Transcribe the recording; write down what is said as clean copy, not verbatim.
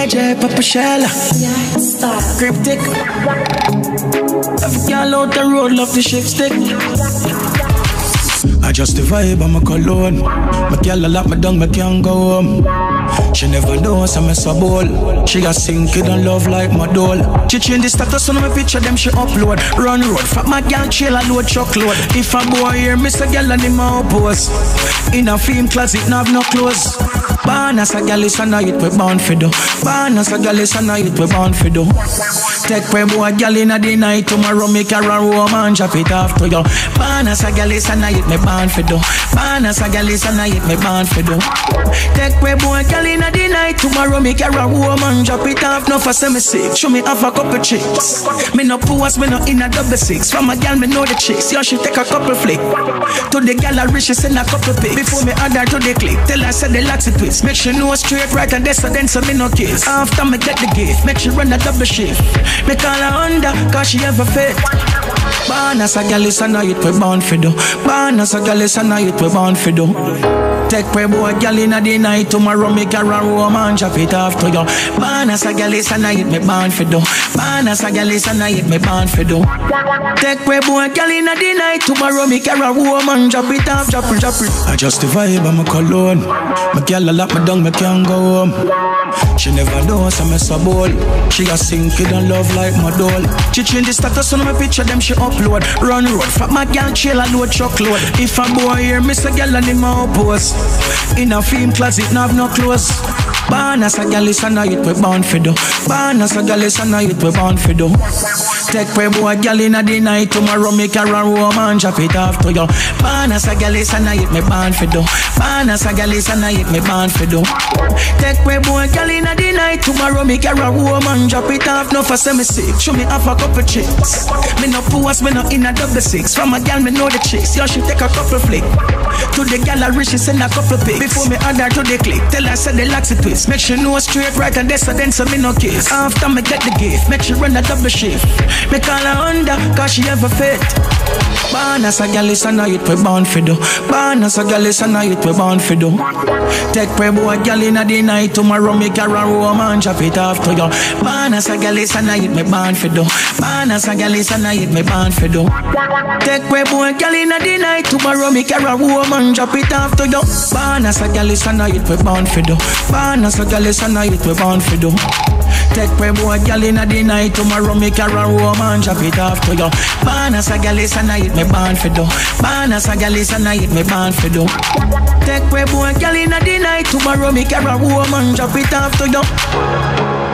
JJ, Papa Shella. Yeah, style. Cryptic. Every girl out the road love the shift stick. I just the vibe, I'm a cologne. My girl a lock me down, me can't go home. She never knows I'm a ball. She got sink it and love like my doll. She change the status on my picture, them she upload. Run road, fat my girl chill and load truckload. If a boy here, miss a girl and him a oppose. In a film closet, no have no clothes. Born as a girl is a night, we born for do. Born as a girl is a night, we born for do. Take pre boy girl in the night, tomorrow make her a woman, drop it off to you. Born as a girl is a night, me born for do. Born as a girl is a night, me born for do. Take pre boy girl in the night, tomorrow make her a woman, drop it off. No for semi six, show me half a couple chicks. Me no pause, me no in a double six. From a girl me know the chicks, yo she take a couple flick. To the girl I reach she send a couple pics. Before me add her to the clip, tell her say the laxy twist. Make she know straight right and this so then so me no kiss. After me get the gift, make she run a double shift. Me call her under, cause she ever fit. Born as a girl is a night, we born for do. Born as a girl is a night, we born for do. Take pre boy girl in the night, tomorrow make her a woman, drop it off to you. Born as a girl is a night, me born for do. Born as a girl is a night, me born for do. Take pre boy girl in the night, tomorrow make her a woman, drop it off, drop it, drop it. I just the vibe, I'm a cologne. My girl a lock me down, me can't go home. She never knows I'm a ball. She a sink it and love like my doll. She change the status on my picture, them she upload. Run road, fat my girl chill and load truckload. If a boy here, miss a girl and him a oppose. In a film closet, no have no clothes. Born as a girl is a night, we born for do. Born as a girl is a night, we born for do. Take pre boy girl in the night, tomorrow make her a woman, drop it off to you. Born as a girl is a night, me born for do. Born as a girl is a night, me born for do. Take pre boy girl in the night, tomorrow make her a woman, drop it off. No for semi six, show me half a couple chicks. Me no pause, me no in a double six. From a girl me know the chicks, yo she take a couple flick. To the girl I reach she send a couple pics. Before me add her to the clip, tell her say the laxy twist. Make she know straight right and this so then so me no kiss. After me get the gift, make she run a double shift. Me call her under, cause she ever fit. Born as a girl is a night, we born for do. Born as a girl is a night, we born for do. Take pre boy girl in the night, tomorrow make her a woman, drop it off to you. Born as a girl is a night, me born for do. Born as a girl is a night, me born for do. Take pre boy girl in the night, tomorrow make her a woman, drop it off to you. Born as a girl is a night, we born for do. Born as a girl is a night, we born for do. Take pre boy girl in the night, tomorrow make her a woman, drop it off to you. Born as a girl is a night, me born for do. Born as a girl is a night, me born for do. Take pre boy girl in the night, tomorrow make her a woman, drop it off to you.